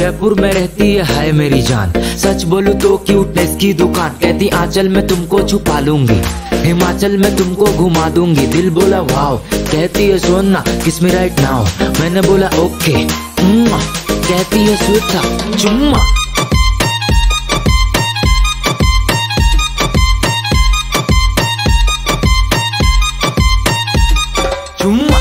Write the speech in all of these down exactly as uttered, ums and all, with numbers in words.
जयपुर में रहती है हाय मेरी जान, सच बोलूं तो क्यूटनेस की दुकान। कहती आंचल में तुमको छुपा लूंगी, हिमाचल में तुमको घुमा दूंगी। दिल बोला वाओ, कहती है सोना किस मी राइट नाउ। मैंने बोला ओके, कहती है स्वीट था चुम्मा। चुम्मा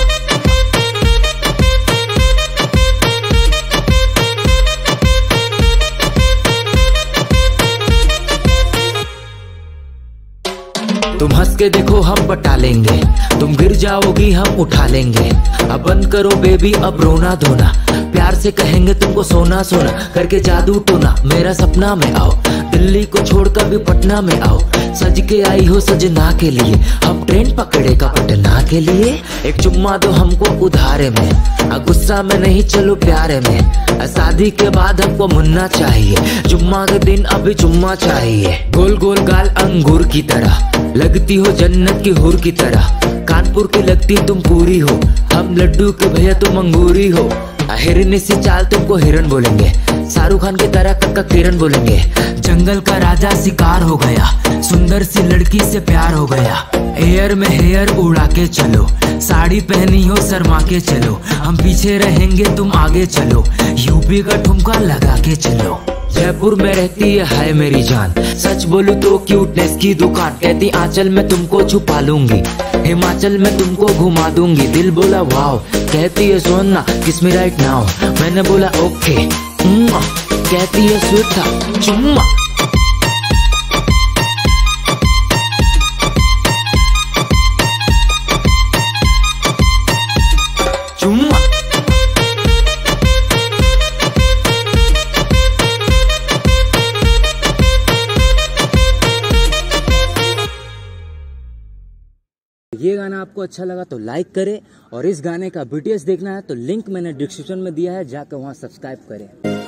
तुम हंस के देखो हम पटा लेंगे, तुम गिर जाओगी हम उठा लेंगे। अब बंद करो बेबी अब रोना धोना, प्यार से कहेंगे तुमको सोना सोना। करके जादू टोना मेरा सपना में आओ, दिल्ली को छोड़कर भी पटना में आओ। सज के आई हो सजना के लिए, हम ट्रेन पकड़ेगा पटना के लिए। एक चुम्मा दो हमको उधारे में, गुस्सा में नहीं चलो प्यारे में। शादी के बाद हमको मुन्ना चाहिए, जुम्मा के दिन अभी चुम्मा चाहिए। गोल गोल गाल अंगूर की तरह, लगती हो जन्नत की हूर की तरह। कानपुर की लगती तुम पूरी हो, हम लड्डू के भैया तुम अंगूरी हो। हिरनी सी चाल तुमको हिरन बोलेंगे, शाहरुख खान की तरह कक्का किरण बोलेंगे। जंगल का राजा शिकार हो गया, सुंदर सी लड़की से प्यार हो गया। एयर में हेयर उड़ा के चलो, साड़ी पहनी हो शर्मा के चलो। हम पीछे रहेंगे तुम आगे चलो, यूपी का ठुमका लगा के चलो। जयपुर में रहती है हाय मेरी जान, सच बोलूं तो क्यूटनेस की दुकान। कहती आंचल में तुमको छुपा लूंगी, हिमाचल में तुमको घुमा दूंगी। दिल बोला वाओ, कहती है सोना किस मी राइट नाउ। मैंने बोला ओके, कहती है स्वीट था चुम्मा। चुम्मा ये गाना आपको अच्छा लगा तो लाइक करें, और इस गाने का बीटीएस देखना है तो लिंक मैंने डिस्क्रिप्शन में दिया है, जाकर वहाँ सब्सक्राइब करें।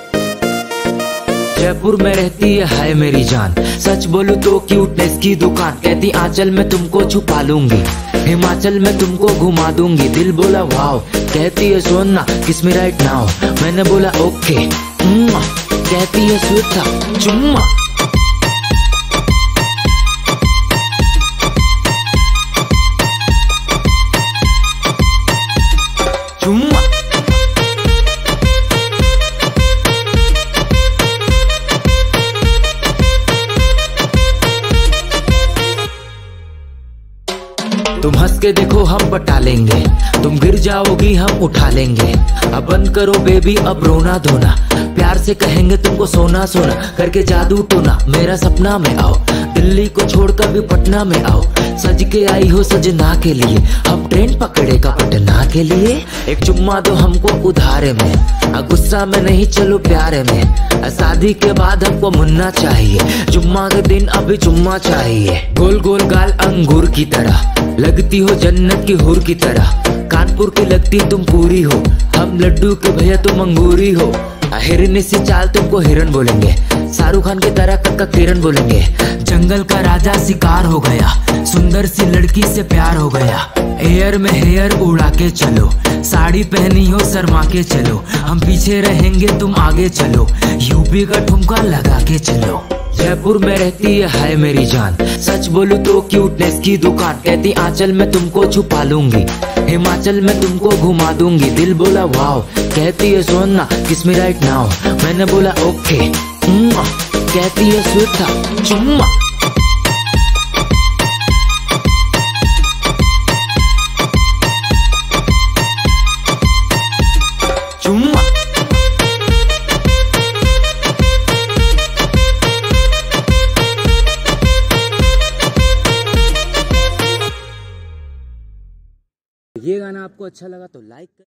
जयपुर में रहती है हाय मेरी जान, सच बोलूं तो क्यूटनेस की दुकान। कहती आंचल में तुमको छुपा लूंगी, हिमाचल में तुमको घुमा दूंगी। दिल बोला वाओ, कहती है सोना किस मी राइट नाउ। मैंने बोला ओके, कहती है स्वीट था चुम्मा। चुम्मा तुम हंस के देखो हम पटा लेंगे, तुम गिर जाओगी हम उठा लेंगे। अब बंद करो बेबी अब रोना धोना, प्यार से कहेंगे तुमको सोना सोना। करके जादू टोना मेरा सपना में आओ, दिल्ली को छोड़कर भी पटना में आओ। सज के आई हो सजना के लिए, हम ट्रेन पकड़ेगा पटना के लिए। एक चुम्मा दो हमको उधारे में, गुस्सा में नहीं चलो प्यारे में। शादी के बाद हमको मुन्ना चाहिए, जुम्मा के दिन अभी चुम्मा चाहिए। गोल गोल गाल अंगूर की तरह, लगती हो जन्नत की हूर की तरह। कानपुर की लगती तुम पूरी हो, हम लड्डू के भैया तुम अंगूरी हो। हिरनी सी चाल तुमको हिरन बोलेंगे, शाहरुख खान की तरह कक्का किरण बोलेंगे। जंगल का राजा शिकार हो गया, सुंदर सी लड़की से प्यार हो गया। एयर में हेयर उड़ा के चलो, साड़ी पहनी हो शर्मा के चलो। हम पीछे रहेंगे तुम आगे चलो, यूपी का ठुमका लगा के चलो। जयपुर में रहती है हाय मेरी जान, सच बोलूं तो क्यूटनेस की दुकान। कहती आंचल में तुमको छुपा लूंगी, हिमाचल में तुमको घुमा दूंगी। दिल बोला वाओ, कहती है सोना किस मी राइट नाउ। मैंने बोला ओके, कहती है स्वीट था चुम्मा। चुम्मा ये गाना आपको अच्छा लगा तो लाइक करें।